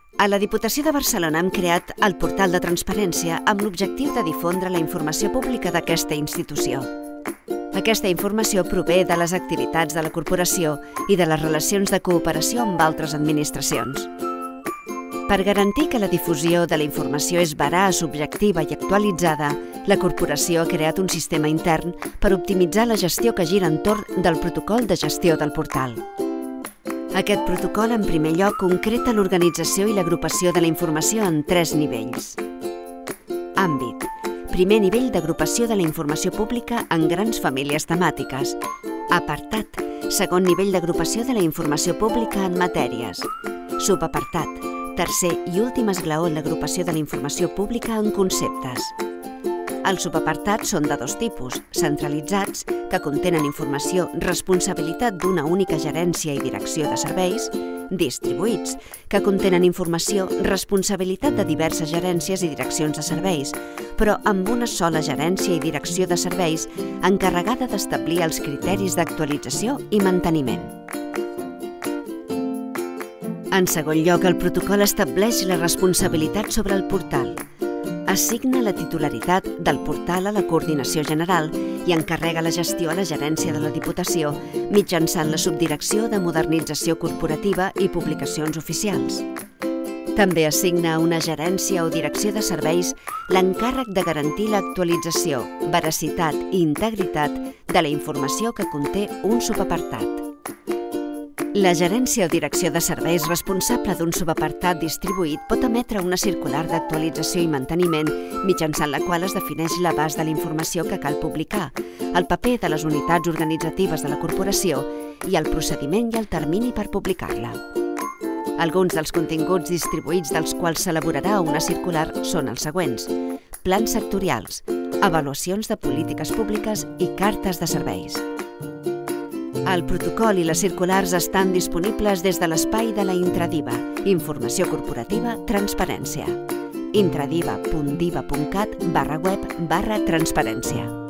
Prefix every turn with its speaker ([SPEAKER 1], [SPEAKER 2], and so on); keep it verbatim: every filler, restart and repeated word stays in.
[SPEAKER 1] A la Diputació de Barcelona hem creat el portal de transparència amb l'objectiu de difondre la informació pública d'aquesta institució. Aquesta informació prové de les activitats de la corporació i de les relacions de cooperació amb altres administracions. Per garantir que la difusió de la informació és veraç, objectiva i actualitzada, la corporació ha creat un sistema intern per optimitzar la gestió que gira entorn del protocol de gestió del portal. Aquest protocol, en primer lloc, concreta l'organització i l'agrupació de la informació en tres nivells. Àmbit. Primer nivell d'agrupació de la informació pública en grans famílies temàtiques. Apartat. Segon nivell d'agrupació de la informació pública en matèries. Subapartat. Tercer i últim esglaó en l'agrupació de la informació pública en conceptes. Els subapartats són de dos tipus: centralitzats, que contenen informació, responsabilitat d'una única gerència i direcció de serveis; distribuïts, que contenen informació, responsabilitat de diverses gerències i direccions de serveis, però amb una sola gerència i direcció de serveis encarregada d'establir els criteris d'actualització i manteniment. En segon lloc, el protocol estableix la responsabilitat sobre el portal. Assigna la titularitat del portal a la Coordinació General i encarrega la gestió a la Gerència de la Diputació mitjançant la Subdirecció de Modernització Corporativa i Publicacions Oficials. També assigna a una gerència o direcció de serveis l'encàrrec de garantir l'actualització, veracitat i integritat de la informació que conté un subapartat. La gerència o direcció de serveis responsable d'un subapartat distribuït pot emetre una circular d'actualització i manteniment mitjançant la qual es defineix l'abast de la informació que cal publicar, el paper de les unitats organitzatives de la corporació i el procediment i el termini per publicar-la. Alguns dels continguts distribuïts dels quals s'elaborarà una circular són els següents: plans sectorials, avaluacions de polítiques públiques i cartes de serveis. El protocol i les circulars estan disponibles des de l'espai de la Intradiva, Informació Corporativa, Transparència. intradiva punt diva punt cat barra web barra transparència.